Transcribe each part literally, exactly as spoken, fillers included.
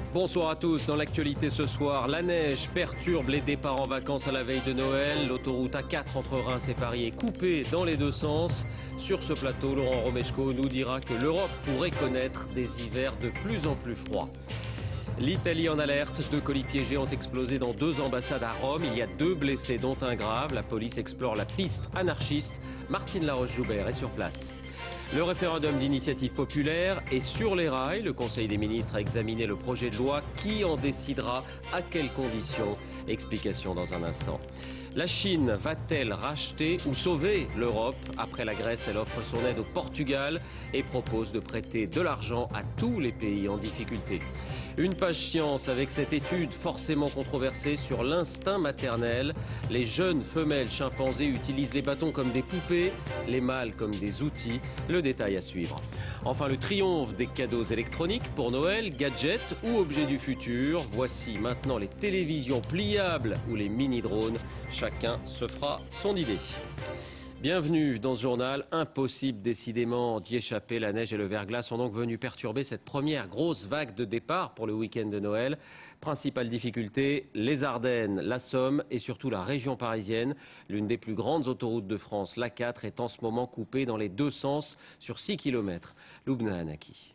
Bonsoir à tous. Dans l'actualité ce soir, la neige perturbe les départs en vacances à la veille de Noël. L'autoroute A quatre entre Reims et Paris est coupée dans les deux sens. Sur ce plateau, Laurent Romeshko nous dira que l'Europe pourrait connaître des hivers de plus en plus froids. L'Italie en alerte. Deux colis piégés ont explosé dans deux ambassades à Rome. Il y a deux blessés, dont un grave. La police explore la piste anarchiste. Martine Laroche-Joubert est sur place. Le référendum d'initiative populaire est sur les rails. Le Conseil des ministres a examiné le projet de loi. Qui en décidera? À quelles conditions? Explication dans un instant. La Chine va-t-elle racheter ou sauver l'Europe? Après la Grèce, elle offre son aide au Portugal et propose de prêter de l'argent à tous les pays en difficulté. Une page science avec cette étude forcément controversée sur l'instinct maternel. Les jeunes femelles chimpanzés utilisent les bâtons comme des poupées, les mâles comme des outils. Le détail à suivre. Enfin, le triomphe des cadeaux électroniques pour Noël, gadgets ou objets du futur. Voici maintenant les télévisions pliables ou les mini-drones. Chacun se fera son idée. Bienvenue dans ce journal. Impossible décidément d'y échapper. La neige et le verglas sont donc venus perturber cette première grosse vague de départ pour le week-end de Noël. Principale difficulté, les Ardennes, la Somme et surtout la région parisienne. L'une des plus grandes autoroutes de France, l'A quatre, est en ce moment coupée dans les deux sens sur six kilomètres. Loubna Anaki.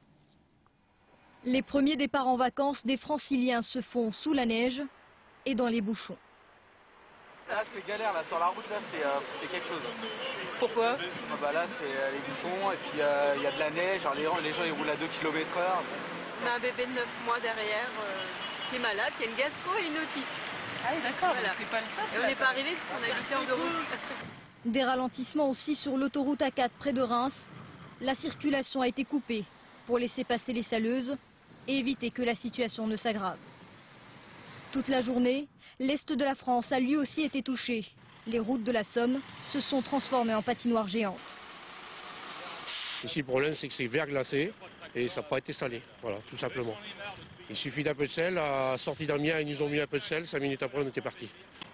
Les premiers départs en vacances des Franciliens se font sous la neige et dans les bouchons. Là c'est galère, là sur la route là c'est euh, quelque chose. Pourquoi? Ah bah là c'est euh, les bouchons et puis il euh, y a de la neige, alors les, les gens ils roulent à deux kilomètres heure. On a un bébé de neuf mois derrière euh, qui est malade, qui a une gastro et une otite. Ah oui d'accord, Voilà. c'est pas le top. Et on n'est pas arrivé parce qu'on a huit heures de route. Des ralentissements aussi sur l'autoroute A quatre près de Reims. La circulation a été coupée pour laisser passer les saleuses et éviter que la situation ne s'aggrave. Toute la journée, l'Est de la France a lui aussi été touché. Les routes de la Somme se sont transformées en patinoires géantes. Ici, le problème, c'est que c'est verglacé et ça n'a pas été salé. Voilà, tout simplement. Il suffit d'un peu de sel. À la sortie d'Amiens, ils nous ont mis un peu de sel. Cinq minutes après, on était partis.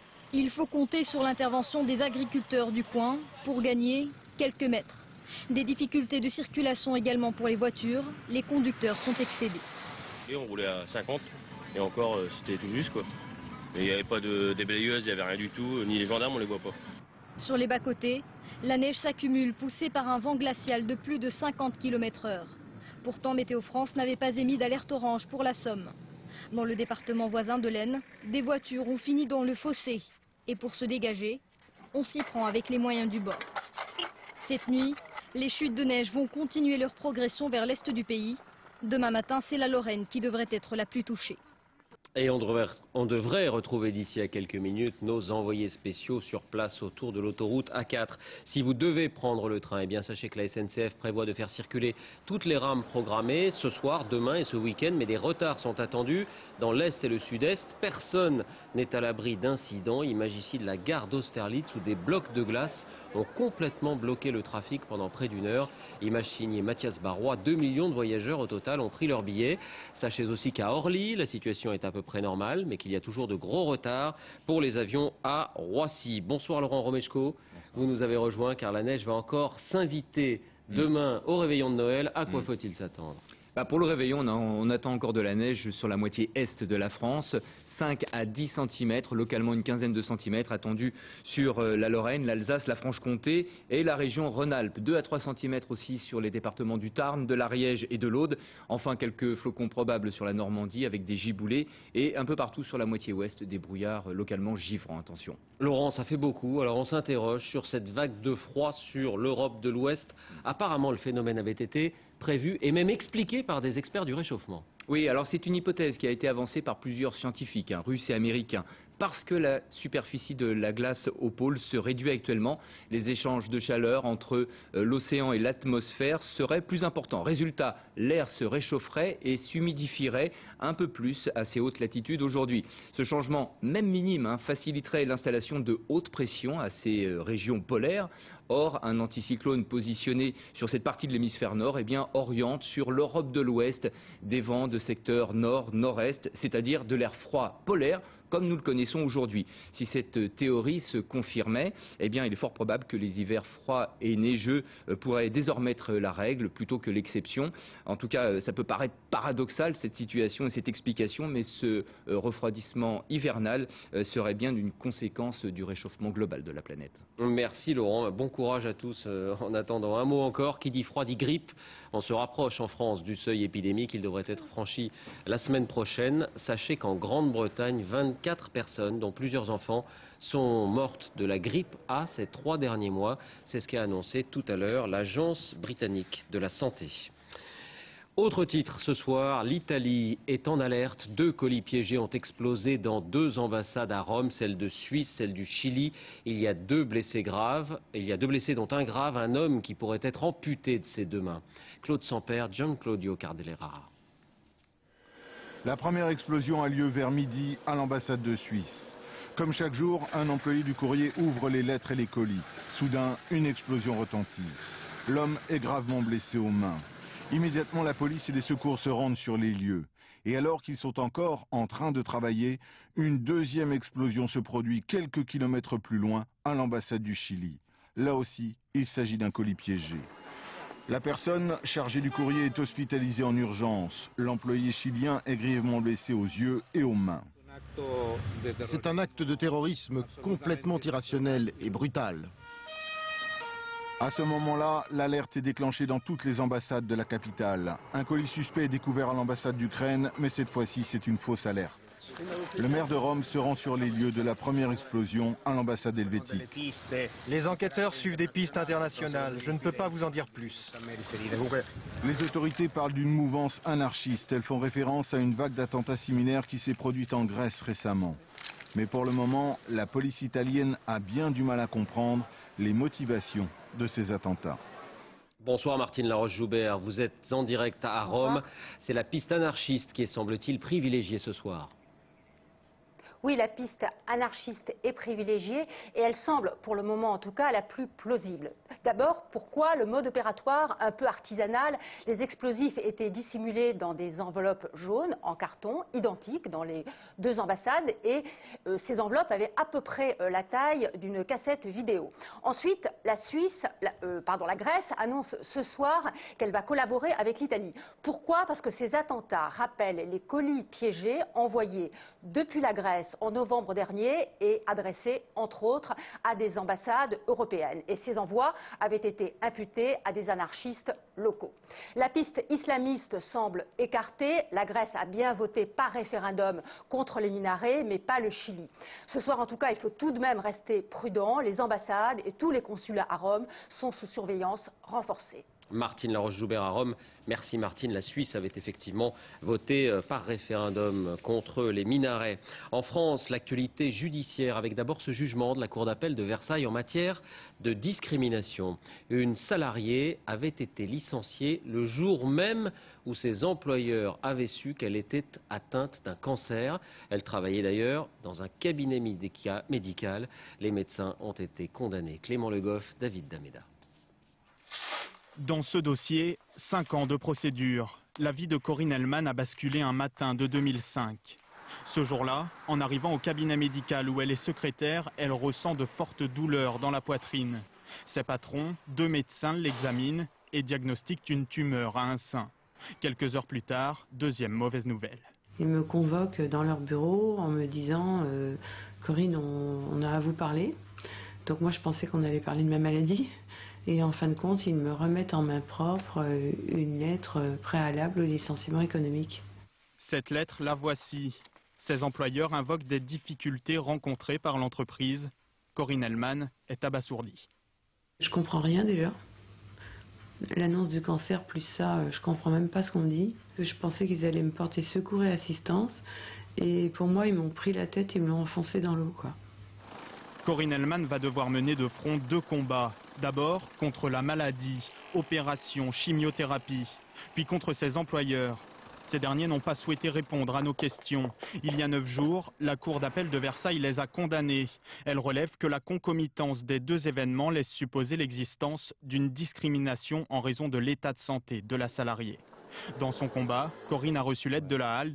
Il faut compter sur l'intervention des agriculteurs du coin pour gagner quelques mètres. Des difficultés de circulation également pour les voitures. Les conducteurs sont excédés. Et on roulait à cinquante et encore, c'était tout juste quoi. Mais il n'y avait pas de déblayeuse, il n'y avait rien du tout, ni les gendarmes, on les voit pas. Sur les bas-côtés, la neige s'accumule, poussée par un vent glacial de plus de cinquante kilomètres heure. Pourtant, Météo France n'avait pas émis d'alerte orange pour la Somme. Dans le département voisin de l'Aisne, des voitures ont fini dans le fossé. Et pour se dégager, on s'y prend avec les moyens du bord. Cette nuit, les chutes de neige vont continuer leur progression vers l'est du pays. Demain matin, c'est la Lorraine qui devrait être la plus touchée. Et on devrait, on devrait retrouver d'ici à quelques minutes nos envoyés spéciaux sur place autour de l'autoroute A quatre. Si vous devez prendre le train, eh bien sachez que la S N C F prévoit de faire circuler toutes les rames programmées ce soir, demain et ce week-end. Mais des retards sont attendus dans l'Est et le Sud-Est. Personne n'est à l'abri d'incidents. Image ici de la gare d'Austerlitz où des blocs de glace ont complètement bloqué le trafic pendant près d'une heure. Image signée Mathias Barrois. deux millions de voyageurs au total ont pris leur billet. Sachez aussi qu'à Orly, la situation est à peu près normale, mais qu'il y a toujours de gros retards pour les avions à Roissy. Bonsoir Laurent Romeshko. Vous nous avez rejoint car la neige va encore s'inviter demain au réveillon de Noël. À quoi faut-il s'attendre? Bah pour le réveillon, on, a, on attend encore de la neige sur la moitié est de la France, cinq à dix centimètres, localement une quinzaine de centimètres attendus sur euh, la Lorraine, l'Alsace, la Franche-Comté et la région Rhône-Alpes. deux à trois centimètres aussi sur les départements du Tarn, de l'Ariège et de l'Aude. Enfin, quelques flocons probables sur la Normandie avec des giboulées et un peu partout sur la moitié ouest, des brouillards euh, localement givrants. Attention. Laurent, ça fait beaucoup. Alors on s'interroge sur cette vague de froid sur l'Europe de l'Ouest. Apparemment, le phénomène avait été prévu et même expliqué par des experts du réchauffement. Oui, alors c'est une hypothèse qui a été avancée par plusieurs scientifiques, hein, russes et américains. Parce que la superficie de la glace au pôle se réduit actuellement, les échanges de chaleur entre euh, l'océan et l'atmosphère seraient plus importants. Résultat, l'air se réchaufferait et s'humidifierait un peu plus à ces hautes latitudes aujourd'hui. Ce changement, même minime, hein, faciliterait l'installation de haute pression à ces euh, régions polaires. Or, un anticyclone positionné sur cette partie de l'hémisphère nord eh bien, oriente sur l'Europe de l'Ouest des vents de secteur nord-nord-est, c'est-à-dire de l'air froid polaire, comme nous le connaissons aujourd'hui. Si cette théorie se confirmait, eh bien, il est fort probable que les hivers froids et neigeux pourraient désormais être la règle plutôt que l'exception. En tout cas, ça peut paraître paradoxal cette situation et cette explication, mais ce refroidissement hivernal serait bien une conséquence du réchauffement global de la planète. Merci Laurent, bon courage à tous en attendant. Un mot encore, qui dit froid dit grippe. On se rapproche en France du seuil épidémique, il devrait être franchi la semaine prochaine. Sachez qu'en Grande-Bretagne, vingt-quatre personnes, dont plusieurs enfants, sont mortes de la grippe A ces trois derniers mois. C'est ce qu'a annoncé tout à l'heure l'Agence britannique de la santé. Autre titre ce soir, l'Italie est en alerte. Deux colis piégés ont explosé dans deux ambassades à Rome, celle de Suisse, celle du Chili. Il y a deux blessés graves, il y a deux blessés dont un grave, un homme qui pourrait être amputé de ses deux mains. Claude Sampère, Gian Claudio Cardellera. La première explosion a lieu vers midi à l'ambassade de Suisse. Comme chaque jour, un employé du courrier ouvre les lettres et les colis. Soudain, une explosion retentit. L'homme est gravement blessé aux mains. Immédiatement, la police et les secours se rendent sur les lieux. Et alors qu'ils sont encore en train de travailler, une deuxième explosion se produit quelques kilomètres plus loin, à l'ambassade du Chili. Là aussi, il s'agit d'un colis piégé. La personne chargée du courrier est hospitalisée en urgence. L'employé chilien est grièvement blessé aux yeux et aux mains. C'est un acte de terrorisme complètement irrationnel et brutal. À ce moment-là, l'alerte est déclenchée dans toutes les ambassades de la capitale. Un colis suspect est découvert à l'ambassade d'Ukraine, mais cette fois-ci, c'est une fausse alerte. Le maire de Rome se rend sur les lieux de la première explosion à l'ambassade helvétique. Les enquêteurs suivent des pistes internationales. Je ne peux pas vous en dire plus. Les autorités parlent d'une mouvance anarchiste. Elles font référence à une vague d'attentats similaires qui s'est produite en Grèce récemment. Mais pour le moment, la police italienne a bien du mal à comprendre les motivations de ces attentats. Bonsoir Martine Laroche-Joubert, vous êtes en direct à Rome. C'est la piste anarchiste qui est, semble-t-il, privilégiée ce soir. Oui, la piste anarchiste est privilégiée et elle semble, pour le moment en tout cas, la plus plausible. D'abord, pourquoi le mode opératoire un peu artisanal? Les explosifs étaient dissimulés dans des enveloppes jaunes en carton, identiques dans les deux ambassades, et euh, ces enveloppes avaient à peu près euh, la taille d'une cassette vidéo. Ensuite, la Suisse, la, euh, pardon, la Grèce annonce ce soir qu'elle va collaborer avec l'Italie. Pourquoi? Parce que ces attentats rappellent les colis piégés envoyés depuis la Grèce en novembre dernier et adressés, entre autres, à des ambassades européennes. Et ces envois avaient été imputés à des anarchistes locaux. La piste islamiste semble écartée. La Grèce a bien voté par référendum contre les minarets, mais pas le Chili. Ce soir, en tout cas, il faut tout de même rester prudent. Les ambassades et tous les consulats à Rome sont sous surveillance renforcée. Martine Laroche-Joubert à Rome. Merci Martine. La Suisse avait effectivement voté par référendum contre les minarets. En France, l'actualité judiciaire avec d'abord ce jugement de la Cour d'appel de Versailles en matière de discrimination. Une salariée avait été licenciée le jour même où ses employeurs avaient su qu'elle était atteinte d'un cancer. Elle travaillait d'ailleurs dans un cabinet médical. Les médecins ont été condamnés. Clément Le Goff, David Dameda. Dans ce dossier, cinq ans de procédure. La vie de Corinne Hellman a basculé un matin de deux mille cinq. Ce jour-là, en arrivant au cabinet médical où elle est secrétaire, elle ressent de fortes douleurs dans la poitrine. Ses patrons, deux médecins, l'examinent et diagnostiquent une tumeur à un sein. Quelques heures plus tard, deuxième mauvaise nouvelle. Ils me convoquent dans leur bureau en me disant euh, « Corinne, on, on a à vous parler ». Donc moi je pensais qu'on allait parler de ma maladie. Et en fin de compte, ils me remettent en main propre une lettre préalable au licenciement économique. Cette lettre, la voici. Ces employeurs invoquent des difficultés rencontrées par l'entreprise. Corinne Hellman est abasourdie. Je comprends rien déjà. L'annonce du cancer plus ça, je comprends même pas ce qu'on me dit. Je pensais qu'ils allaient me porter secours et assistance. Et pour moi, ils m'ont pris la tête, ils me l'ont enfoncé dans l'eau, quoi. Corinne Hellman va devoir mener de front deux combats. D'abord contre la maladie, opération, chimiothérapie, puis contre ses employeurs. Ces derniers n'ont pas souhaité répondre à nos questions. Il y a neuf jours, la Cour d'appel de Versailles les a condamnés. Elle relève que la concomitance des deux événements laisse supposer l'existence d'une discrimination en raison de l'état de santé de la salariée. Dans son combat, Corinne a reçu l'aide de la Halde,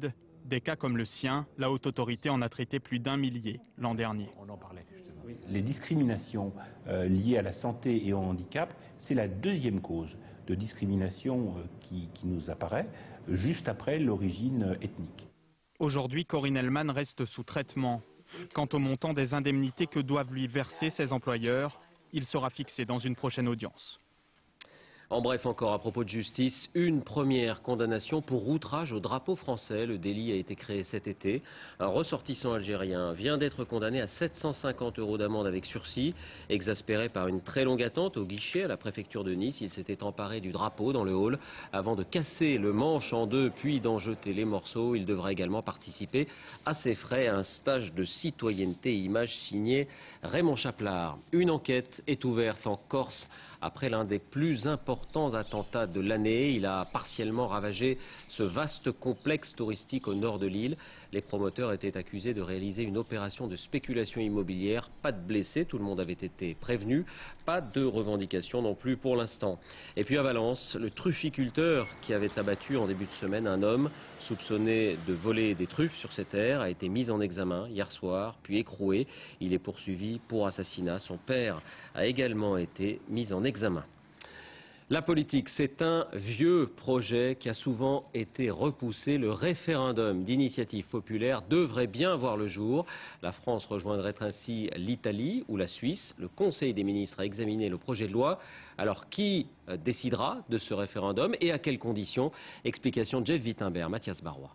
Des cas comme le sien, la haute autorité en a traité plus d'un millier l'an dernier. On en parlait justement. Les discriminations euh, liées à la santé et au handicap, c'est la deuxième cause de discrimination euh, qui, qui nous apparaît, juste après l'origine ethnique. Aujourd'hui, Corinne Hellmann reste sous traitement. Quant au montant des indemnités que doivent lui verser ses employeurs, il sera fixé dans une prochaine audience. En bref, encore à propos de justice, une première condamnation pour outrage au drapeau français. Le délit a été créé cet été. Un ressortissant algérien vient d'être condamné à sept cent cinquante euros d'amende avec sursis. Exaspéré par une très longue attente au guichet à la préfecture de Nice, il s'était emparé du drapeau dans le hall avant de casser le manche en deux puis d'en jeter les morceaux. Il devra également participer à ses frais à un stage de citoyenneté et image signé Raymond Chaplard. Une enquête est ouverte en Corse après l'un des plus importants attentats de l'année. Il a partiellement ravagé ce vaste complexe touristique au nord de l'île. Les promoteurs étaient accusés de réaliser une opération de spéculation immobilière. Pas de blessés, tout le monde avait été prévenu. Pas de revendications non plus pour l'instant. Et puis à Valence, le trufficulteur qui avait abattu en début de semaine un homme soupçonné de voler des truffes sur ses terres a été mis en examen hier soir, puis écroué. Il est poursuivi pour assassinat. Son père a également été mis en examen. La politique, c'est un vieux projet qui a souvent été repoussé. Le référendum d'initiative populaire devrait bien voir le jour. La France rejoindrait ainsi l'Italie ou la Suisse. Le Conseil des ministres a examiné le projet de loi. Alors qui décidera de ce référendum et à quelles conditions? Explication de Jeff Wittenberg, Mathias Barrois.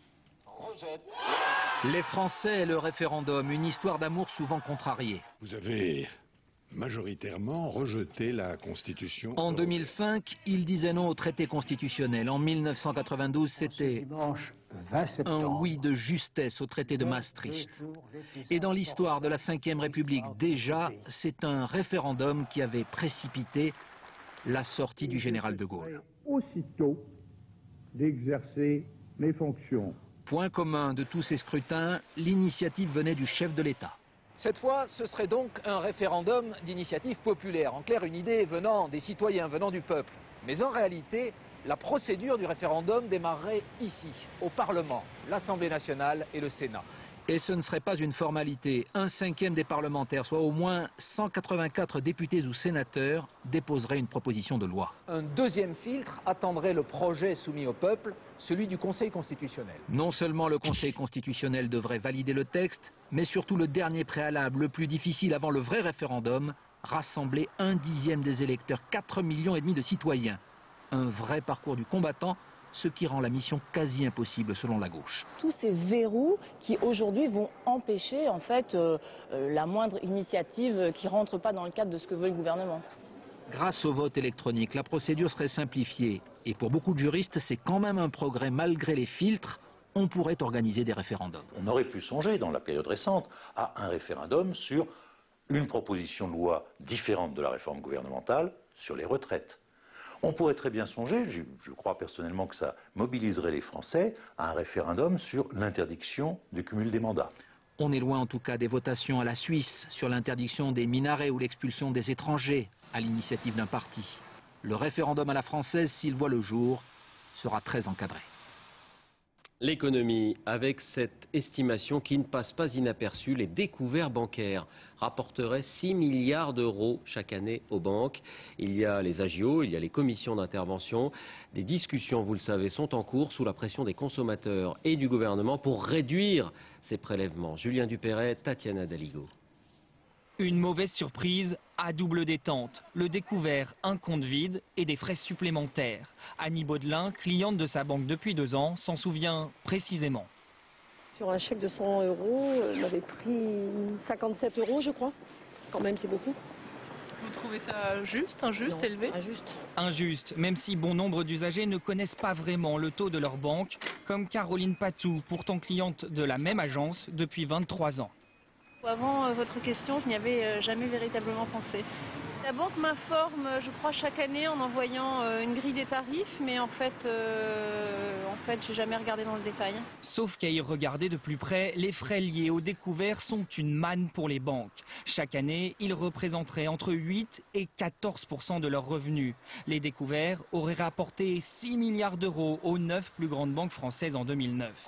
Les Français et le référendum, une histoire d'amour souvent contrariée. Vous avez majoritairement rejeté la Constitution. En deux mille cinq, ils disaient non au traité constitutionnel. En mille neuf cent quatre-vingt-douze, c'était un oui de justesse au traité de Maastricht. Et dans l'histoire de la cinquième République, déjà, c'est un référendum qui avait précipité la sortie du général de Gaulle. Aussitôt d'exercer mes fonctions. Point commun de tous ces scrutins, l'initiative venait du chef de l'État. Cette fois, ce serait donc un référendum d'initiative populaire. En clair, une idée venant des citoyens, venant du peuple. Mais en réalité, la procédure du référendum démarrerait ici, au Parlement, l'Assemblée nationale et le Sénat. Et ce ne serait pas une formalité. Un cinquième des parlementaires, soit au moins cent quatre-vingt-quatre députés ou sénateurs, déposeraient une proposition de loi. Un deuxième filtre attendrait le projet soumis au peuple, celui du Conseil constitutionnel. Non seulement le Conseil constitutionnel devrait valider le texte, mais surtout le dernier préalable, le plus difficile avant le vrai référendum, rassembler un dixième des électeurs, quatre millions et demi de citoyens. Un vrai parcours du combattant, ce qui rend la mission quasi impossible selon la gauche. Tous ces verrous qui aujourd'hui vont empêcher en fait euh, euh, la moindre initiative qui ne rentre pas dans le cadre de ce que veut le gouvernement. Grâce au vote électronique, la procédure serait simplifiée. Et pour beaucoup de juristes, c'est quand même un progrès malgré les filtres. On pourrait organiser des référendums. On aurait pu songer dans la période récente à un référendum sur une proposition de loi différente de la réforme gouvernementale sur les retraites. On pourrait très bien songer, je, je crois personnellement que ça mobiliserait les Français, à un référendum sur l'interdiction du cumul des mandats. On est loin en tout cas des votations à la Suisse sur l'interdiction des minarets ou l'expulsion des étrangers à l'initiative d'un parti. Le référendum à la française, s'il voit le jour, sera très encadré. L'économie, avec cette estimation qui ne passe pas inaperçue, les découverts bancaires rapporteraient six milliards d'euros chaque année aux banques. Il y a les agios, il y a les commissions d'intervention. Des discussions, vous le savez, sont en cours sous la pression des consommateurs et du gouvernement pour réduire ces prélèvements. Julien Dupéret, Tatiana Daligo. Une mauvaise surprise à double détente. Le découvert, un compte vide et des frais supplémentaires. Annie Baudelin, cliente de sa banque depuis deux ans, s'en souvient précisément. Sur un chèque de cent euros, on avait pris cinquante-sept euros, je crois. Quand même, c'est beaucoup. Vous trouvez ça juste, injuste, Non, élevé? Injuste. Injuste, même si bon nombre d'usagers ne connaissent pas vraiment le taux de leur banque, comme Caroline Patou, pourtant cliente de la même agence depuis vingt-trois ans. Avant euh, votre question, je n'y avais euh, jamais véritablement pensé. La banque m'informe, je crois, chaque année en envoyant euh, une grille des tarifs, mais en fait, euh, en fait, j'ai jamais regardé dans le détail. Sauf qu'à y regarder de plus près, les frais liés aux découverts sont une manne pour les banques. Chaque année, ils représenteraient entre huit et quatorze pour cent de leurs revenus. Les découverts auraient rapporté six milliards d'euros aux neuf plus grandes banques françaises en deux mille neuf.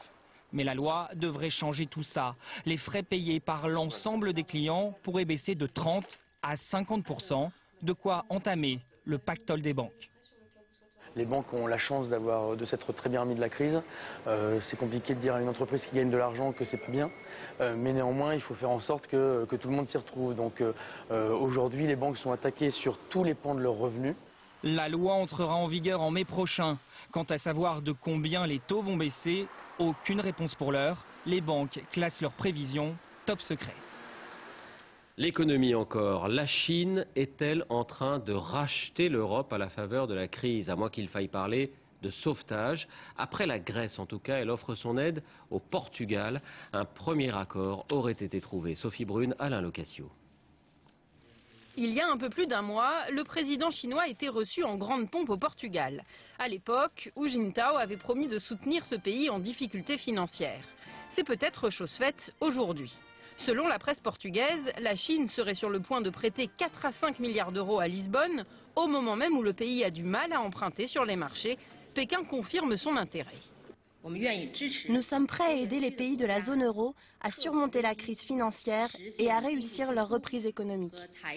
Mais la loi devrait changer tout ça. Les frais payés par l'ensemble des clients pourraient baisser de trente à cinquante pour cent, de quoi entamer le pactole des banques. Les banques ont la chance d'avoir, de s'être très bien remis de la crise. Euh, c'est compliqué de dire à une entreprise qui gagne de l'argent que c'est pas bien. Euh, mais néanmoins, il faut faire en sorte que, que tout le monde s'y retrouve. Donc euh, aujourd'hui, les banques sont attaquées sur tous les pans de leurs revenus. La loi entrera en vigueur en mai prochain. Quant à savoir de combien les taux vont baisser, aucune réponse pour l'heure. Les banques classent leurs prévisions top secret. L'économie encore. La Chine est-elle en train de racheter l'Europe à la faveur de la crise? À moins qu'il faille parler de sauvetage. Après la Grèce en tout cas, elle offre son aide au Portugal. Un premier accord aurait été trouvé. Sophie Brune, Alain Locasio. Il y a un peu plus d'un mois, le président chinois était reçu en grande pompe au Portugal. À l'époque, Hu Jintao avait promis de soutenir ce pays en difficulté financière. C'est peut-être chose faite aujourd'hui. Selon la presse portugaise, la Chine serait sur le point de prêter quatre à cinq milliards d'euros à Lisbonne, au moment même où le pays a du mal à emprunter sur les marchés. Pékin confirme son intérêt. Nous sommes prêts à aider les pays de la zone euro à surmonter la crise financière et à réussir leur reprise économique.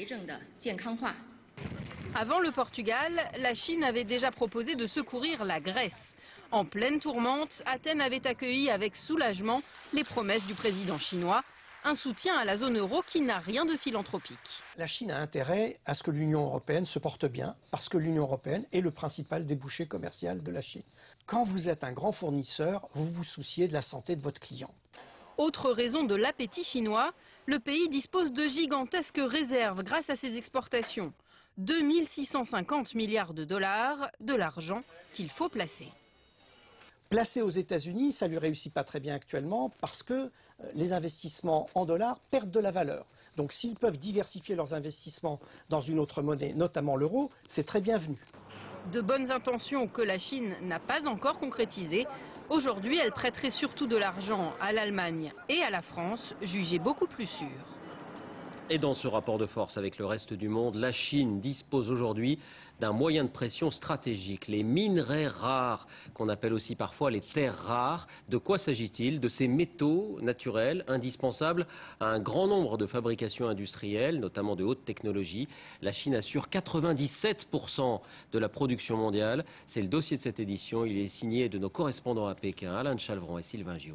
Avant le Portugal, la Chine avait déjà proposé de secourir la Grèce. En pleine tourmente, Athènes avait accueilli avec soulagement les promesses du président chinois. Un soutien à la zone euro qui n'a rien de philanthropique. La Chine a intérêt à ce que l'Union européenne se porte bien, parce que l'Union européenne est le principal débouché commercial de la Chine. Quand vous êtes un grand fournisseur, vous vous souciez de la santé de votre client. Autre raison de l'appétit chinois, le pays dispose de gigantesques réserves grâce à ses exportations. deux mille six cent cinquante milliards de dollars, de l'argent qu'il faut placer. Placé aux États-Unis, ça ne lui réussit pas très bien actuellement parce que les investissements en dollars perdent de la valeur. Donc s'ils peuvent diversifier leurs investissements dans une autre monnaie, notamment l'euro, c'est très bienvenu. De bonnes intentions que la Chine n'a pas encore concrétisées. Aujourd'hui, elle prêterait surtout de l'argent à l'Allemagne et à la France, jugées beaucoup plus sûres. Et dans ce rapport de force avec le reste du monde, la Chine dispose aujourd'hui d'un moyen de pression stratégique, les minerais rares, qu'on appelle aussi parfois les terres rares. De quoi s'agit-il? De ces métaux naturels indispensables à un grand nombre de fabrications industrielles, notamment de haute technologie. La Chine assure quatre-vingt-dix-sept pour cent de la production mondiale. C'est le dossier de cette édition. Il est signé de nos correspondants à Pékin, Alain de Chalvron et Sylvain Giaume.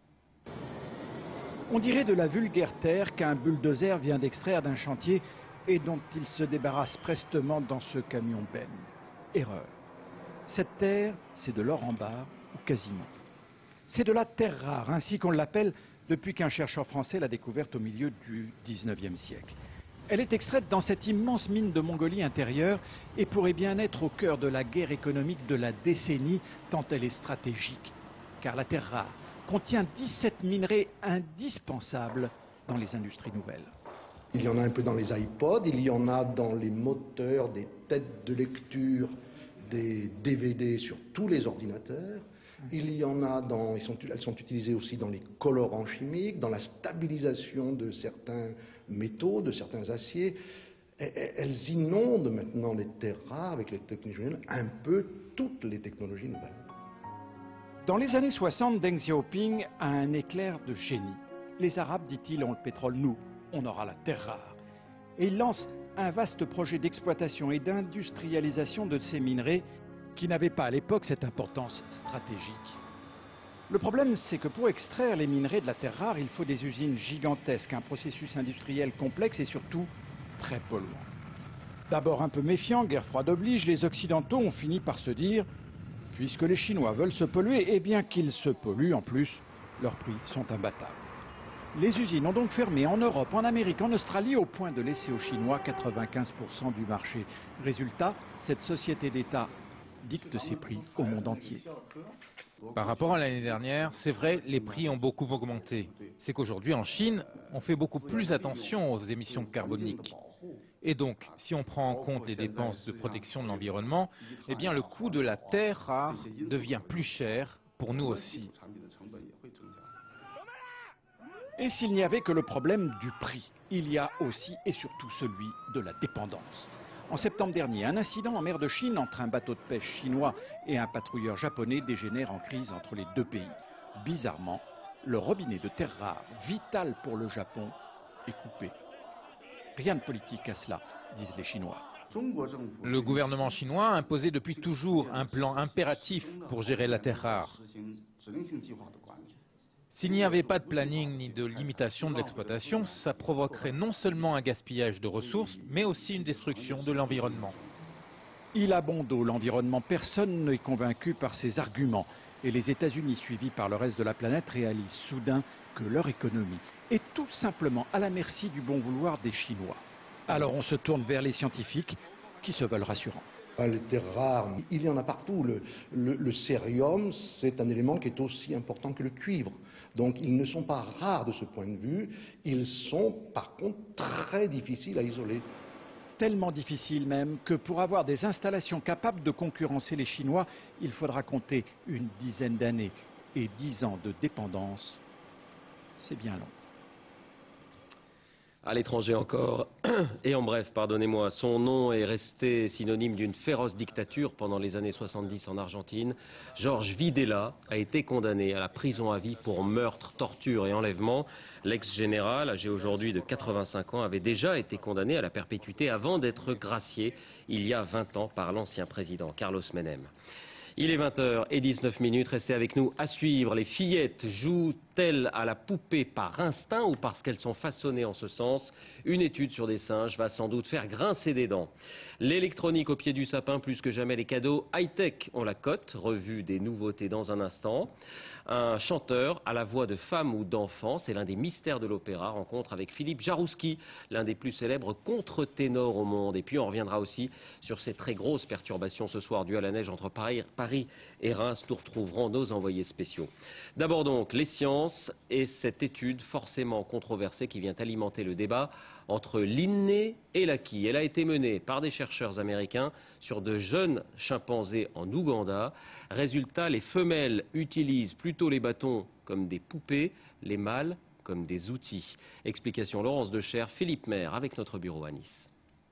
On dirait de la vulgaire terre qu'un bulldozer vient d'extraire d'un chantier et dont il se débarrasse prestement dans ce camion-benne. Erreur. Cette terre, c'est de l'or en barre, ou quasiment. C'est de la terre rare, ainsi qu'on l'appelle depuis qu'un chercheur français l'a découverte au milieu du dix-neuvième siècle. Elle est extraite dans cette immense mine de Mongolie intérieure et pourrait bien être au cœur de la guerre économique de la décennie, tant elle est stratégique. Car la terre rare contient dix-sept minerais indispensables dans les industries nouvelles. Il y en a un peu dans les iPods, il y en a dans les moteurs des têtes de lecture des D V D sur tous les ordinateurs. Il y en a dans, elles sont, elles sont utilisées aussi dans les colorants chimiques, dans la stabilisation de certains métaux, de certains aciers. Elles inondent maintenant les terres rares avec les technologies nouvelles, un peu toutes les technologies nouvelles. Dans les années soixante, Deng Xiaoping a un éclair de génie. Les Arabes, dit-il, ont le pétrole, nous, on aura la terre rare. Et il lance un vaste projet d'exploitation et d'industrialisation de ces minerais qui n'avaient pas à l'époque cette importance stratégique. Le problème, c'est que pour extraire les minerais de la terre rare, il faut des usines gigantesques, un processus industriel complexe et surtout très polluant. D'abord un peu méfiant, guerre froide oblige, les Occidentaux ont fini par se dire « Puisque les Chinois veulent se polluer, et bien qu'ils se polluent en plus, leurs prix sont imbattables. » Les usines ont donc fermé en Europe, en Amérique, en Australie, au point de laisser aux Chinois quatre-vingt-quinze pour cent du marché. Résultat, cette société d'État dicte ses prix au monde entier. Par rapport à l'année dernière, c'est vrai, les prix ont beaucoup augmenté. C'est qu'aujourd'hui, en Chine, on fait beaucoup plus attention aux émissions carboniques. Et donc, si on prend en compte les dépenses de protection de l'environnement, eh bien le coût de la terre rare devient plus cher pour nous aussi. Et s'il n'y avait que le problème du prix, il y a aussi et surtout celui de la dépendance. En septembre dernier, un incident en mer de Chine entre un bateau de pêche chinois et un patrouilleur japonais dégénère en crise entre les deux pays. Bizarrement, le robinet de terres rares, vital pour le Japon, est coupé. Rien de politique à cela, disent les Chinois. Le gouvernement chinois a imposé depuis toujours un plan impératif pour gérer la terre rare. S'il n'y avait pas de planning ni de limitation de l'exploitation, ça provoquerait non seulement un gaspillage de ressources, mais aussi une destruction de l'environnement. Il a bon dos l'environnement, personne n'est convaincu par ses arguments. Et les États-Unis, suivis par le reste de la planète, réalisent soudain que leur économie est tout simplement à la merci du bon vouloir des Chinois. Alors on se tourne vers les scientifiques qui se veulent rassurants. Les terres rares, il y en a partout. Le, le, le cérium, c'est un élément qui est aussi important que le cuivre. Donc ils ne sont pas rares de ce point de vue. Ils sont par contre très difficiles à isoler. Tellement difficile même que pour avoir des installations capables de concurrencer les Chinois, il faudra compter une dizaine d'années. Et dix ans de dépendance, c'est bien long. À l'étranger encore, et en bref, pardonnez-moi, son nom est resté synonyme d'une féroce dictature pendant les années soixante-dix en Argentine. Georges Videla a été condamné à la prison à vie pour meurtre, torture et enlèvement. L'ex-général, âgé aujourd'hui de quatre-vingt-cinq ans, avait déjà été condamné à la perpétuité avant d'être gracié il y a vingt ans par l'ancien président Carlos Menem. Il est vingt heures dix-neuf minutes, restez avec nous à suivre. Les fillettes jouent-elles à la poupée par instinct ou parce qu'elles sont façonnées en ce sens? Une étude sur des singes va sans doute faire grincer des dents. L'électronique au pied du sapin, plus que jamais les cadeaux high-tech ont la cote. Revue des nouveautés dans un instant. Un chanteur à la voix de femme ou d'enfant, c'est l'un des mystères de l'opéra. Rencontre avec Philippe Jarouski, l'un des plus célèbres contre-ténors au monde. Et puis on reviendra aussi sur ces très grosses perturbations ce soir dues à la neige entre Paris, Paris et Reims. Nous retrouverons nos envoyés spéciaux. D'abord donc les sciences et cette étude forcément controversée qui vient alimenter le débat entre l'inné et l'acquis. Elle a été menée par des chercheurs américains sur de jeunes chimpanzés en Ouganda. Résultat, les femelles utilisent plutôt les bâtons comme des poupées, les mâles comme des outils. Explication Laurence Decher, Philippe Maire avec notre bureau à Nice.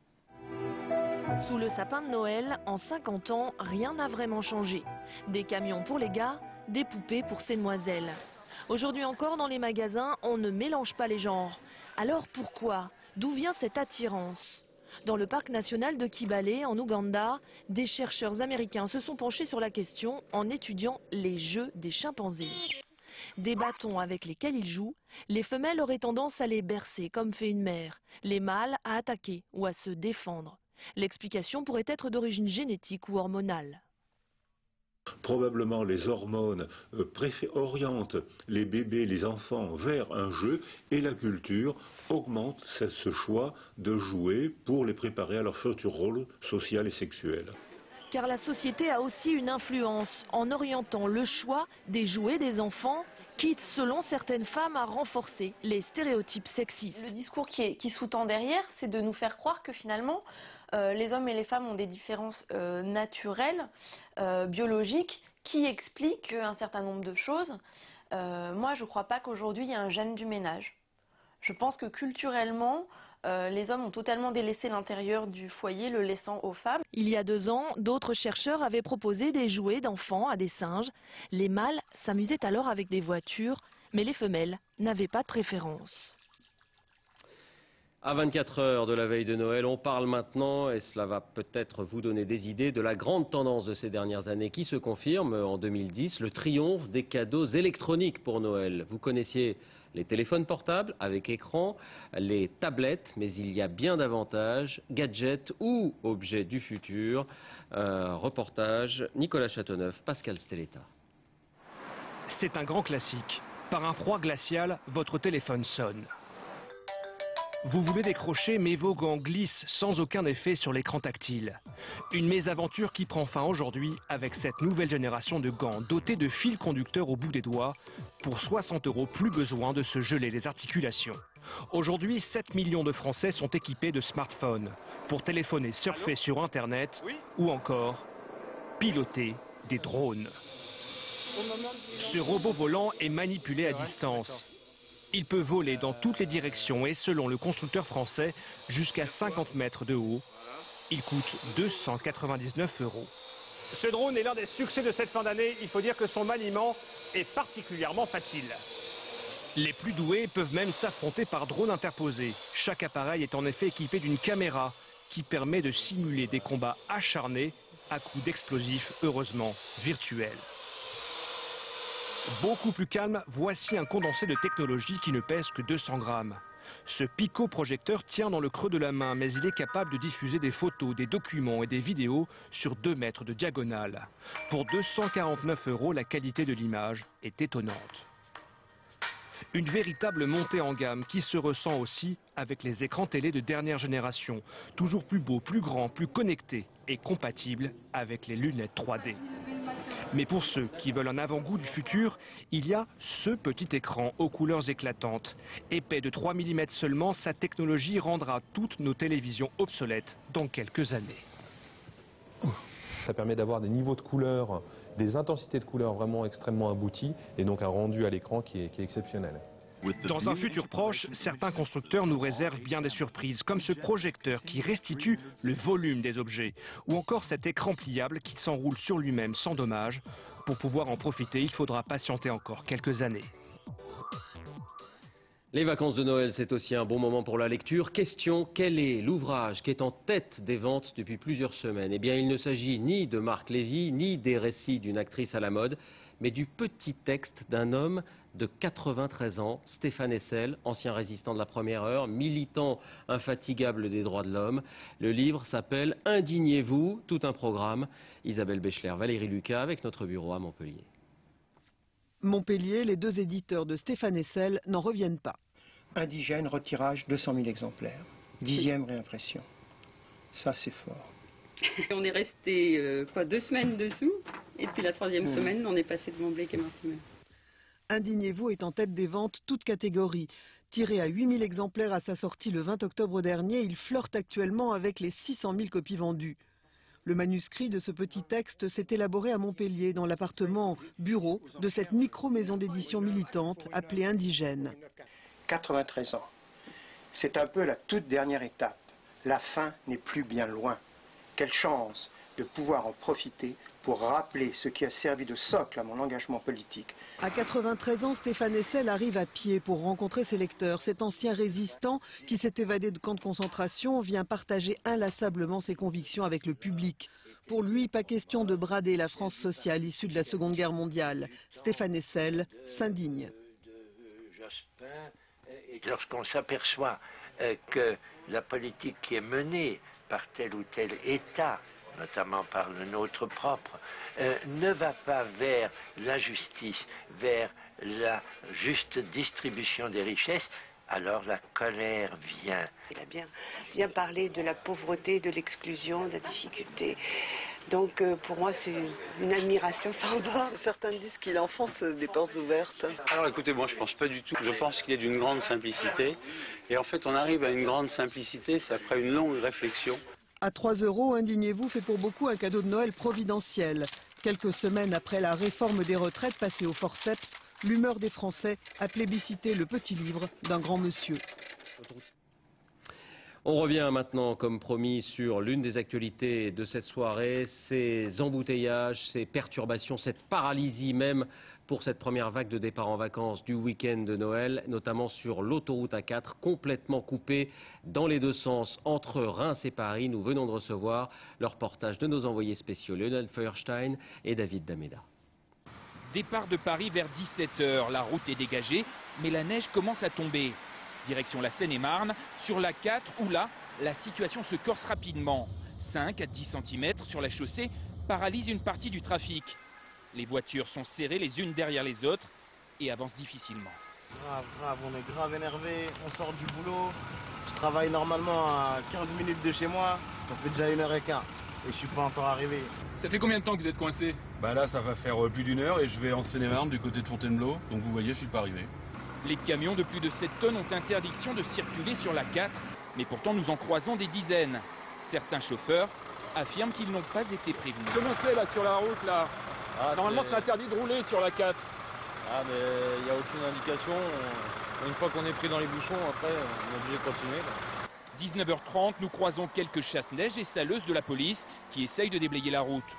Sous le sapin de Noël, en cinquante ans, rien n'a vraiment changé. Des camions pour les gars, des poupées pour ces demoiselles. Aujourd'hui encore, dans les magasins, on ne mélange pas les genres. Alors pourquoi? D'où vient cette attirance? Dans le parc national de Kibale, en Ouganda, des chercheurs américains se sont penchés sur la question en étudiant les jeux des chimpanzés. Des bâtons avec lesquels ils jouent, les femelles auraient tendance à les bercer comme fait une mère, les mâles à attaquer ou à se défendre. L'explication pourrait être d'origine génétique ou hormonale. Probablement les hormones euh, orientent les bébés, les enfants vers un jeu et la culture augmente ce, ce choix de jouer pour les préparer à leur futur rôle social et sexuel. Car la société a aussi une influence en orientant le choix des jouets des enfants, quitte selon certaines femmes à renforcer les stéréotypes sexistes. Le discours qui, est, qui sous-tend derrière, c'est de nous faire croire que finalement euh, les hommes et les femmes ont des différences euh, naturelles, euh, biologiques, qui expliquent un certain nombre de choses. Euh, moi, je ne crois pas qu'aujourd'hui il y a un gène du ménage. Je pense que culturellement, Euh, les hommes ont totalement délaissé l'intérieur du foyer, le laissant aux femmes. Il y a deux ans, d'autres chercheurs avaient proposé des jouets d'enfants à des singes. Les mâles s'amusaient alors avec des voitures, mais les femelles n'avaient pas de préférence. À vingt-quatre heures de la veille de Noël, on parle maintenant, et cela va peut-être vous donner des idées, de la grande tendance de ces dernières années qui se confirme en deux mille dix, le triomphe des cadeaux électroniques pour Noël. Vous connaissiez les téléphones portables avec écran, les tablettes, mais il y a bien davantage, gadgets ou objets du futur. Euh, reportage, Nicolas Châteauneuf, Pascal Stelletta. C'est un grand classique. Par un froid glacial, votre téléphone sonne. Vous voulez décrocher, mais vos gants glissent sans aucun effet sur l'écran tactile. Une mésaventure qui prend fin aujourd'hui avec cette nouvelle génération de gants dotés de fils conducteurs au bout des doigts. Pour soixante euros, plus besoin de se geler les articulations. Aujourd'hui, sept millions de Français sont équipés de smartphones pour téléphoner, surfer sur Internet ou encore piloter des drones. Ce robot volant est manipulé à distance. Il peut voler dans toutes les directions et selon le constructeur français, jusqu'à cinquante mètres de haut. Il coûte deux cent quatre-vingt-dix-neuf euros. Ce drone est l'un des succès de cette fin d'année. Il faut dire que son maniement est particulièrement facile. Les plus doués peuvent même s'affronter par drone interposé. Chaque appareil est en effet équipé d'une caméra qui permet de simuler des combats acharnés à coups d'explosifs, heureusement virtuels. Beaucoup plus calme, voici un condensé de technologie qui ne pèse que deux cents grammes. Ce pico-projecteur tient dans le creux de la main, mais il est capable de diffuser des photos, des documents et des vidéos sur deux mètres de diagonale. Pour deux cent quarante-neuf euros, la qualité de l'image est étonnante. Une véritable montée en gamme qui se ressent aussi avec les écrans télé de dernière génération. Toujours plus beaux, plus grands, plus connectés et compatibles avec les lunettes trois D. Mais pour ceux qui veulent un avant-goût du futur, il y a ce petit écran aux couleurs éclatantes. Épais de trois millimètres seulement, sa technologie rendra toutes nos télévisions obsolètes dans quelques années. Ça permet d'avoir des niveaux de couleurs, des intensités de couleurs vraiment extrêmement abouties et donc un rendu à l'écran qui est, qui est exceptionnel. Dans un futur proche, certains constructeurs nous réservent bien des surprises, comme ce projecteur qui restitue le volume des objets, ou encore cet écran pliable qui s'enroule sur lui-même sans dommage. Pour pouvoir en profiter, il faudra patienter encore quelques années. Les vacances de Noël, c'est aussi un bon moment pour la lecture. Question, quel est l'ouvrage qui est en tête des ventes depuis plusieurs semaines? Eh bien, il ne s'agit ni de Marc Lévy, ni des récits d'une actrice à la mode, mais du petit texte d'un homme de quatre-vingt-treize ans, Stéphane Hessel, ancien résistant de la première heure, militant infatigable des droits de l'homme. Le livre s'appelle « Indignez-vous », tout un programme. Isabelle Béchler, Valérie Lucas, avec notre bureau à Montpellier. Montpellier, les deux éditeurs de Stéphane Hessel n'en reviennent pas. Indigène, retirage, deux cent mille exemplaires. Dixième réimpression. Ça, c'est fort. On est resté euh, quoi, deux semaines dessous, et puis la troisième mmh. semaine, on est passé devant Blake et Mortimer. Indignez-vous est en tête des ventes, toutes catégories. Tiré à huit mille exemplaires à sa sortie le vingt octobre dernier, il flirte actuellement avec les six cent mille copies vendues. Le manuscrit de ce petit texte s'est élaboré à Montpellier, dans l'appartement bureau de cette micro-maison d'édition militante appelée Indigène. quatre-vingt-treize ans. C'est un peu la toute dernière étape. La fin n'est plus bien loin. Quelle chance de pouvoir en profiter pour rappeler ce qui a servi de socle à mon engagement politique. À quatre-vingt-treize ans, Stéphane Hessel arrive à pied pour rencontrer ses lecteurs. Cet ancien résistant qui s'est évadé de camps de concentration vient partager inlassablement ses convictions avec le public. Pour lui, pas question de brader la France sociale issue de la Seconde Guerre mondiale. Stéphane Hessel s'indigne. Lorsqu'on s'aperçoit euh, que la politique qui est menée par tel ou tel État, notamment par le nôtre propre, euh, ne va pas vers la justice, vers la juste distribution des richesses, alors la colère vient. Il a bien, bien parlé de la pauvreté, de l'exclusion, de la difficulté. Donc euh, pour moi c'est une admiration sans borne. Certains disent qu'il enfonce des portes ouvertes. Alors écoutez, moi je pense pas du tout. Je pense qu'il est d'une grande simplicité. Et en fait on arrive à une grande simplicité, c'est après une longue réflexion. À trois euros, Indignez-vous fait pour beaucoup un cadeau de Noël providentiel. Quelques semaines après la réforme des retraites passée au forceps, l'humeur des Français a plébiscité le petit livre d'un grand monsieur. On revient maintenant, comme promis, sur l'une des actualités de cette soirée, ces embouteillages, ces perturbations, cette paralysie même pour cette première vague de départ en vacances du week-end de Noël, notamment sur l'autoroute A quatre, complètement coupée dans les deux sens entre Reims et Paris. Nous venons de recevoir le reportage de nos envoyés spéciaux Lionel Feuerstein et David Dameda. Départ de Paris vers dix-sept heures, la route est dégagée, mais la neige commence à tomber. Direction la Seine-et-Marne, sur la quatre, où là, la situation se corse rapidement. cinq à dix centimètres sur la chaussée paralysent une partie du trafic. Les voitures sont serrées les unes derrière les autres et avancent difficilement. Grave, grave, on est grave énervé, on sort du boulot. Je travaille normalement à quinze minutes de chez moi, ça fait déjà une heure et quart et je suis pas encore arrivé. Ça fait combien de temps que vous êtes coincé? Bah là, ça va faire plus d'une heure et je vais en Seine-et-Marne du côté de Fontainebleau, donc vous voyez, je suis pas arrivé. Les camions de plus de sept tonnes ont interdiction de circuler sur la quatre, mais pourtant nous en croisons des dizaines. Certains chauffeurs affirment qu'ils n'ont pas été prévenus. Comment c'est là sur la route là? ah, Normalement c'est interdit de rouler sur la quatre. Ah mais il n'y a aucune indication. Une fois qu'on est pris dans les bouchons, après on est obligé de continuer. dix-neuf heures trente, nous croisons quelques chasse-neige et saleuses de la police qui essayent de déblayer la route.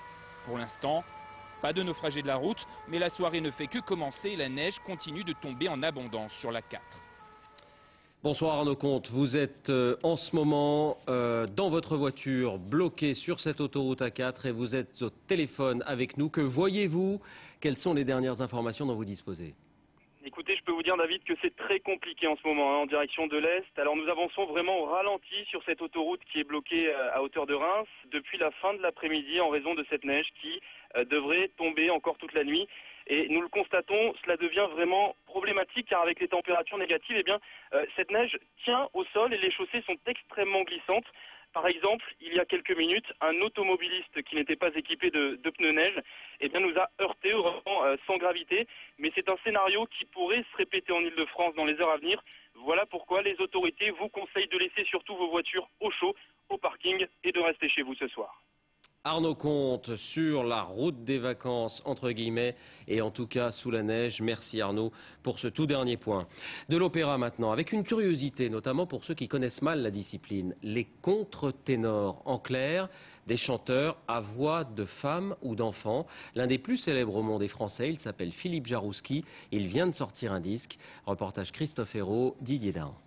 Pour l'instant, pas de naufragés de la route, mais la soirée ne fait que commencer et la neige continue de tomber en abondance sur la quatre. Bonsoir Arnaud Comte, vous êtes euh, en ce moment euh, dans votre voiture bloqué sur cette autoroute A quatre et vous êtes au téléphone avec nous. Que voyez-vous? Quelles sont les dernières informations dont vous disposez? Écoutez, je peux vous dire, David, que c'est très compliqué en ce moment, hein, en direction de l'Est. Alors nous avançons vraiment au ralenti sur cette autoroute qui est bloquée à hauteur de Reims depuis la fin de l'après-midi en raison de cette neige qui euh, devrait tomber encore toute la nuit. Et nous le constatons, cela devient vraiment problématique car avec les températures négatives, eh bien, euh, cette neige tient au sol et les chaussées sont extrêmement glissantes. Par exemple, il y a quelques minutes, un automobiliste qui n'était pas équipé de, de pneus neige eh bien, nous a heurté heureusement euh, sans gravité. Mais c'est un scénario qui pourrait se répéter en Ile-de-France dans les heures à venir. Voilà pourquoi les autorités vous conseillent de laisser surtout vos voitures au chaud, au parking et de rester chez vous ce soir. Arnaud Comte sur la route des vacances, entre guillemets, et en tout cas sous la neige. Merci Arnaud pour ce tout dernier point. De l'opéra maintenant, avec une curiosité, notamment pour ceux qui connaissent mal la discipline. Les contre-ténors, en clair, des chanteurs à voix de femmes ou d'enfants. L'un des plus célèbres au monde est français, il s'appelle Philippe Jarouski. Il vient de sortir un disque. Reportage Christophe Hérault, Didier Dahan.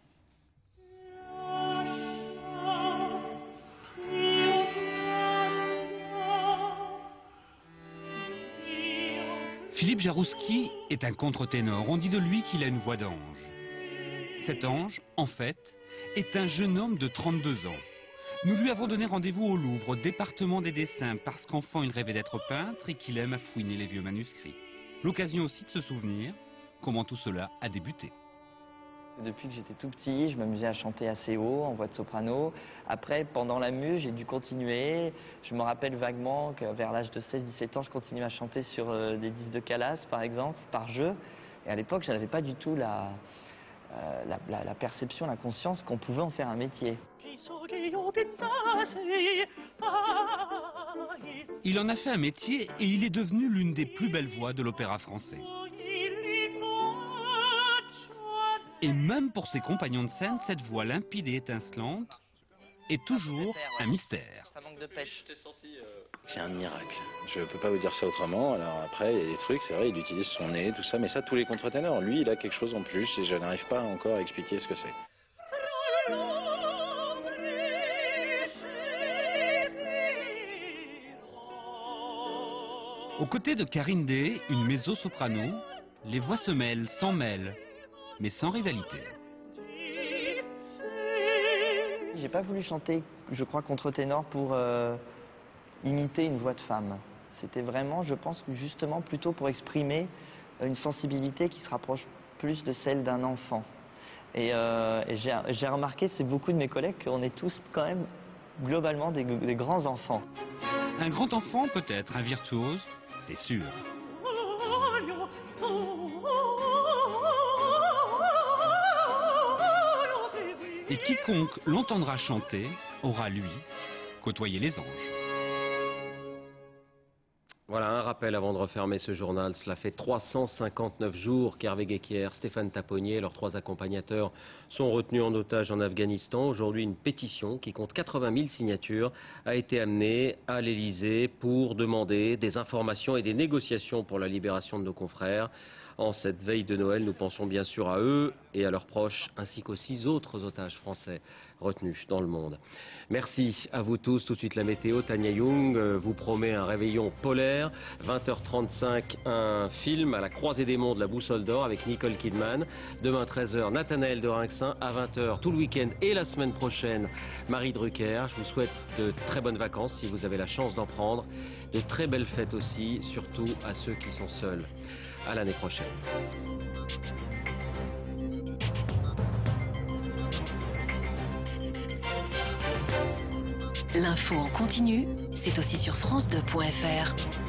Philippe Jarouski est un contre-ténor. On dit de lui qu'il a une voix d'ange. Cet ange, en fait, est un jeune homme de trente-deux ans. Nous lui avons donné rendez-vous au Louvre, au département des dessins, parce qu'enfant il rêvait d'être peintre et qu'il aime à fouiner les vieux manuscrits. L'occasion aussi de se souvenir comment tout cela a débuté. Depuis que j'étais tout petit, je m'amusais à chanter assez haut, en voix de soprano. Après, pendant la mue, j'ai dû continuer. Je me rappelle vaguement que vers l'âge de seize dix-sept ans, je continuais à chanter sur euh, des disques de Calas, par exemple, par jeu. Et à l'époque, je n'avais pas du tout la, euh, la, la, la perception, la conscience qu'on pouvait en faire un métier. Il en a fait un métier et il est devenu l'une des plus belles voix de l'opéra français. Et même pour ses compagnons de scène, cette voix limpide et étincelante est toujours un mystère. Ça manque de pêche. C'est un miracle. Je ne peux pas vous dire ça autrement. Alors après, il y a des trucs, c'est vrai, il utilise son nez, tout ça, mais ça, tous les contre-ténors. Lui, il a quelque chose en plus et je n'arrive pas encore à expliquer ce que c'est. Aux côtés de Karine Day, une mezzo-soprano, les voix se mêlent, s'en mêlent, mais sans rivalité. J'ai pas voulu chanter, je crois, contre-ténor pour euh, imiter une voix de femme. C'était vraiment, je pense, justement plutôt pour exprimer une sensibilité qui se rapproche plus de celle d'un enfant. Et, euh, et j'ai remarqué, c'est beaucoup de mes collègues, qu'on est tous quand même globalement des, des grands enfants. Un grand enfant peut-être, un virtuose, c'est sûr. Et quiconque l'entendra chanter aura, lui, côtoyé les anges. Voilà un rappel avant de refermer ce journal. Cela fait trois cent cinquante-neuf jours qu'Hervé Guéquière, Stéphane Taponnier et leurs trois accompagnateurs sont retenus en otage en Afghanistan. Aujourd'hui, une pétition qui compte quatre-vingt mille signatures a été amenée à l'Elysée pour demander des informations et des négociations pour la libération de nos confrères. En cette veille de Noël, nous pensons bien sûr à eux et à leurs proches, ainsi qu'aux six autres otages français retenus dans le monde. Merci à vous tous. Tout de suite la météo. Tania Young vous promet un réveillon polaire. vingt heures trente-cinq, un film à la croisée des mondes, La Boussole d'Or, avec Nicole Kidman. Demain treize heures, Nathanaël de Rinxin. À vingt heures, tout le week-end et la semaine prochaine, Marie Drucker. Je vous souhaite de très bonnes vacances si vous avez la chance d'en prendre. De très belles fêtes aussi, surtout à ceux qui sont seuls. À l'année prochaine. L'info en continu, c'est aussi sur France deux point F R.